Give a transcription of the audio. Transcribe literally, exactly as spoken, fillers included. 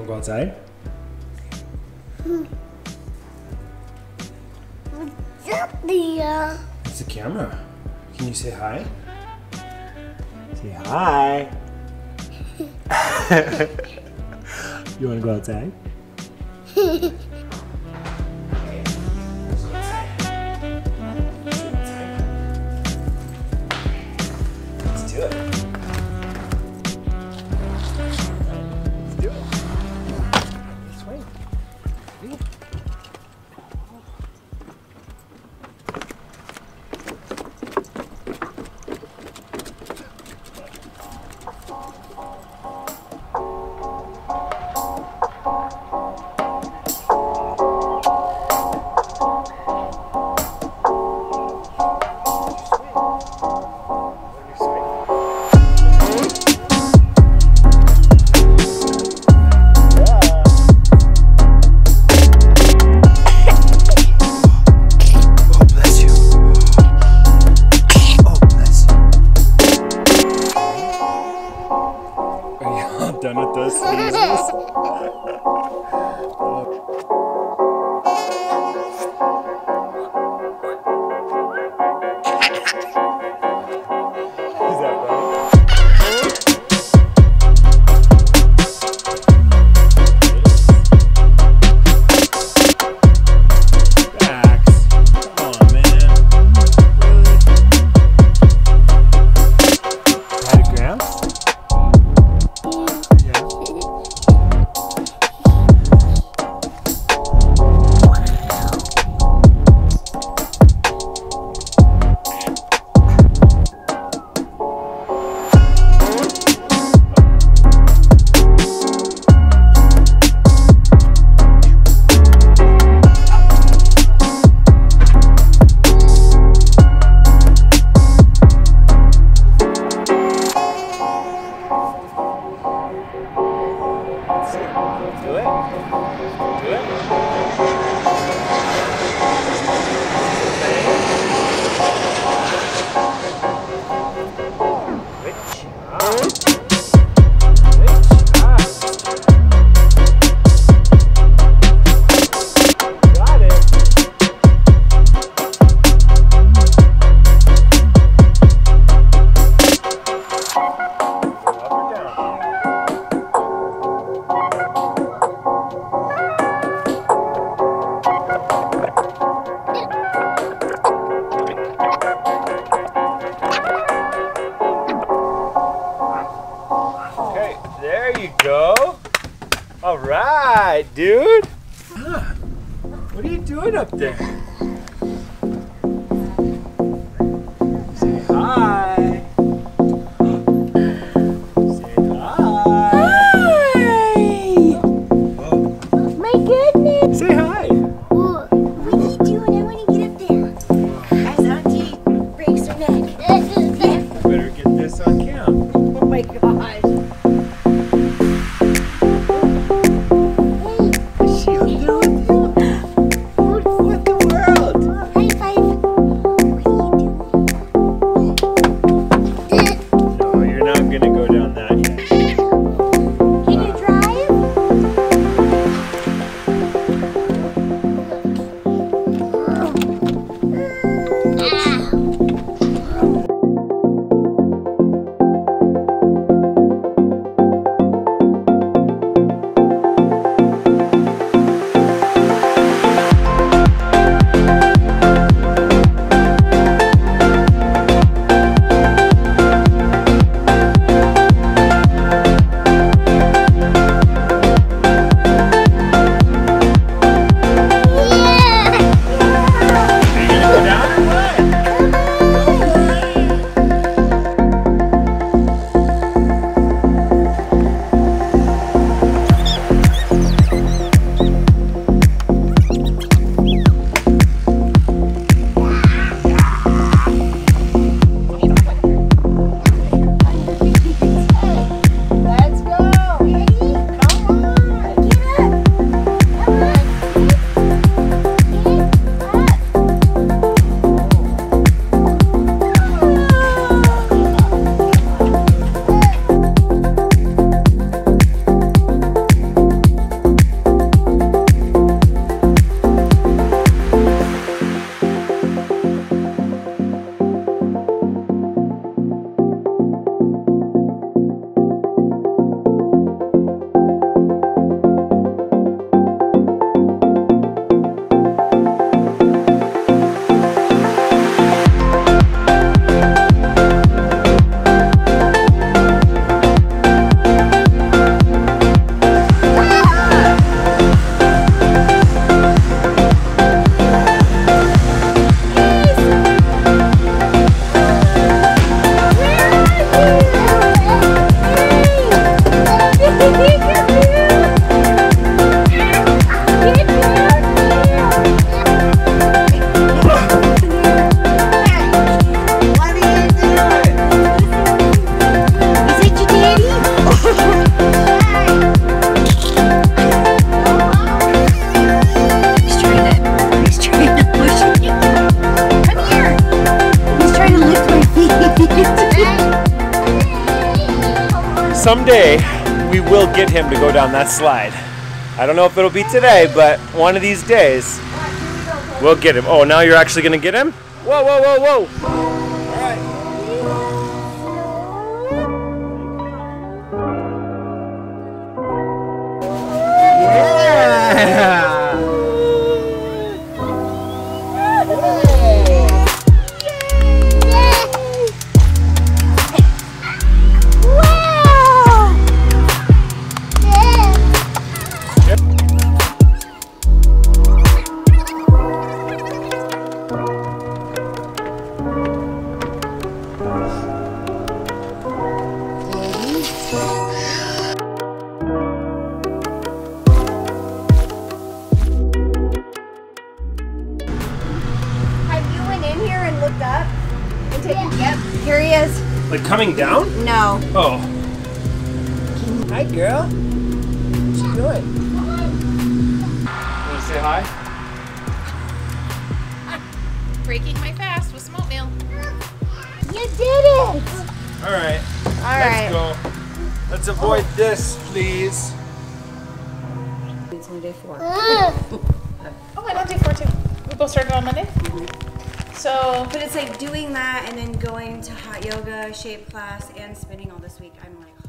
go outside? What's up there? It's the camera. Can you say hi? Say hi. You want to go outside? Let's do it. Let's do it. This way. Ready? Done with those sneezes? Is that right? Max, come on, man. Really? Had a gram? Do it. Do it. Good job. Good job. Got it. Up or down? Okay, there you go. All right, dude. Huh. What are you doing up there? Say hi. Say hi. Hi! My goodness! Say hi. Well, what are you doing? I want to get up there. As Auntie breaks her neck. Better get this on cam. Oh my gosh. What's she doing? What the world? High five. What are you doing? someday we will get him to go down that slide. I don't know if it'll be today, but one of these days we'll get him. Oh, now you're actually gonna get him? Whoa, whoa, whoa, whoa. All right. Yeah. Looked up and taken, yeah. Yep, here he is. Like coming down? No. Oh. Hi, girl. What you doing? Want to say hi? Breaking my fast with some oatmeal. You did it! All right. All Let's right. go. Let's avoid this, please. It's only day four. Oh, I on day four too. We both started on Monday? Mm-hmm. So, but it's like doing that and then going to hot yoga, shape class, and spinning all this week. I'm like,